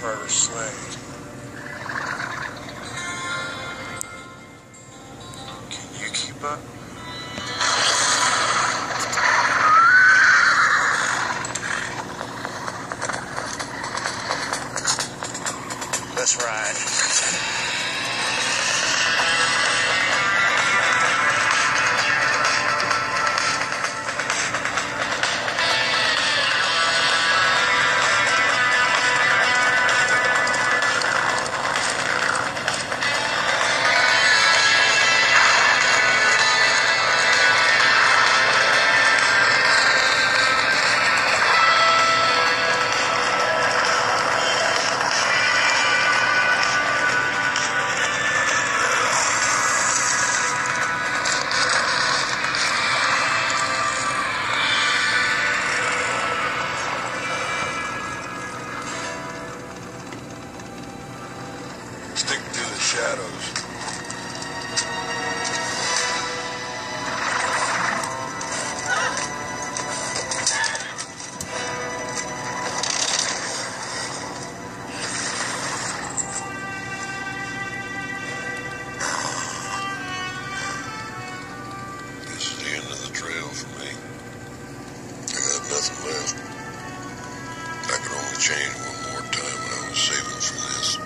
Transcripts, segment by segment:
Carter Slade. Can you keep up? Let's ride. Stick to the shadows. This is the end of the trail for me. I got nothing left. I could only change one more time when I was saving for this.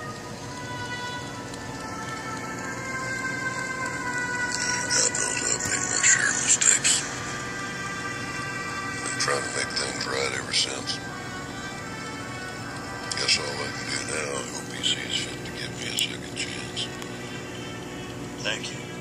God knows I've made my share of mistakes. Been trying to make things right ever since. Guess all I can do now is hope he sees fit to give me a second chance. Thank you.